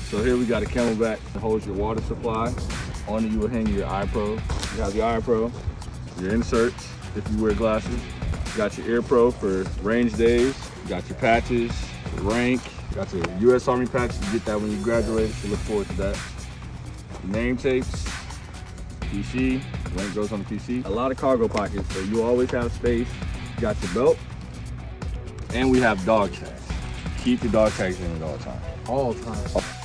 So here we got a camelback that holds your water supply. On it you will hang your eye pro. You have the eye pro, your inserts if you wear glasses. You got your ear pro for range days. You got your patches, your rank. You got your U.S. Army patch. You get that when you graduate, so look forward to that. Your name tapes, PC, rank goes on the PC. A lot of cargo pockets, so you always have space. You got your belt, and we have dog tags. Keep your dog tags in at all times. All time.